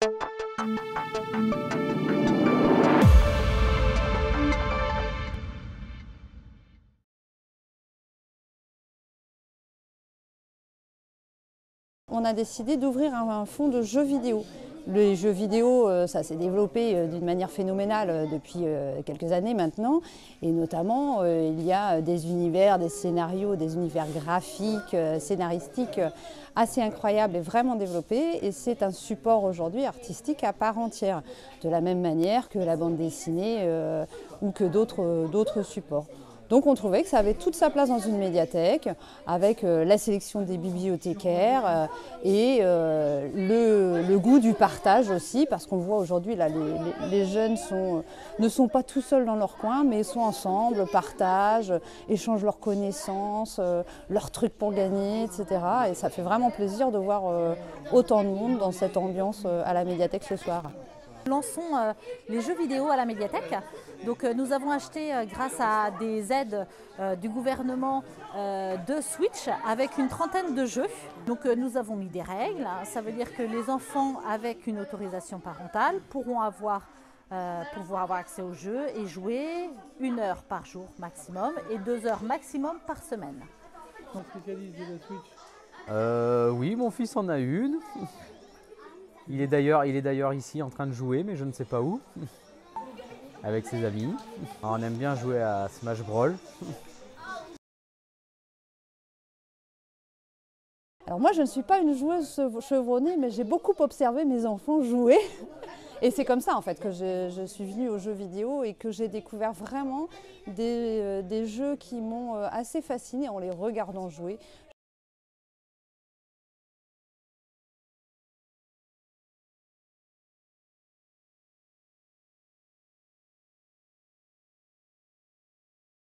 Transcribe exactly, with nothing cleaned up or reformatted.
On a décidé d'ouvrir un fonds de jeux vidéo. Les jeux vidéo, ça s'est développé d'une manière phénoménale depuis quelques années maintenant. Et notamment, il y a des univers, des scénarios, des univers graphiques, scénaristiques assez incroyables et vraiment développés. Et c'est un support aujourd'hui artistique à part entière, de la même manière que la bande dessinée euh, ou que d'autres d'autres supports. Donc on trouvait que ça avait toute sa place dans une médiathèque, avec euh, la sélection des bibliothécaires euh, et euh, le, le goût du partage aussi, parce qu'on voit aujourd'hui là, les, les, les jeunes sont, ne sont pas tout seuls dans leur coin, mais sont ensemble, partagent, échangent leurs connaissances, euh, leurs trucs pour gagner, et cetera. Et ça fait vraiment plaisir de voir euh, autant de monde dans cette ambiance euh, à la médiathèque ce soir. Nous lançons euh, les jeux vidéo à la médiathèque. Donc, euh, nous avons acheté, euh, grâce à des aides euh, du gouvernement, euh, deux Switch avec une trentaine de jeux. Donc, euh, nous avons mis des règles. Ça veut dire que les enfants avec une autorisation parentale pourront avoir, euh, pouvoir avoir accès aux jeux et jouer une heure par jour maximum et deux heures maximum par semaine. Donc, spécialiste de la Switch euh, Oui, mon fils en a une. Il est d'ailleurs, il est d'ailleurs ici en train de jouer, mais je ne sais pas où, avec ses amis. Alors, on aime bien jouer à Smash Brawl. Alors moi, je ne suis pas une joueuse chevronnée, mais j'ai beaucoup observé mes enfants jouer. Et c'est comme ça en fait que je, je suis venue aux jeux vidéo et que j'ai découvert vraiment des, euh, des jeux qui m'ont assez fascinée en les regardant jouer.